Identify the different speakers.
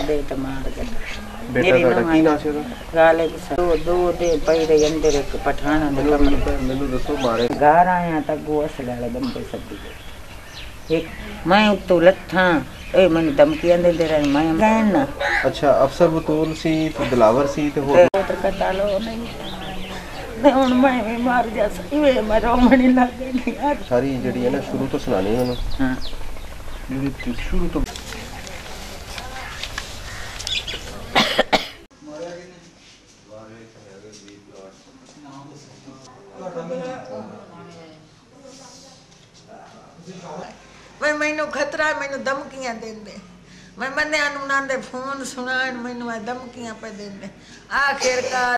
Speaker 1: दे तो मार गया
Speaker 2: बेटा ਤੁਹਾਡਾ ਕੀ ਨਾਂ ਸੀ ਉਹਦਾ?
Speaker 1: गालिब दो दे पैरे अंदर एक पठाना दे कमरे
Speaker 2: ਮੈਨੂੰ ਦੱਸੋ ਮਾਰੇ
Speaker 1: घर आया तो गो असले वाले बंदे सदी एक मैं उत्तों लट्ठा ए मैंने धमकियां देंदे रहे मैं कहन ना
Speaker 2: अच्छा अफसर बतूल सी ते दिलावर सी ते होर
Speaker 1: तो कटा लो नहीं ते हुन मैं भी मार जा सही वे मैं रोमणी लग गई यार
Speaker 2: सारी जड़ी है ना शुरू तो सुनानी है उन्होंने
Speaker 1: हां
Speaker 2: मेरी शुरू तो
Speaker 1: मैं मैनू खतरा मैनू धमकियां देंदे मैं मन्ने अनुना दे फोन सुनान मैनू धमकियां पे देंदे आखिरकार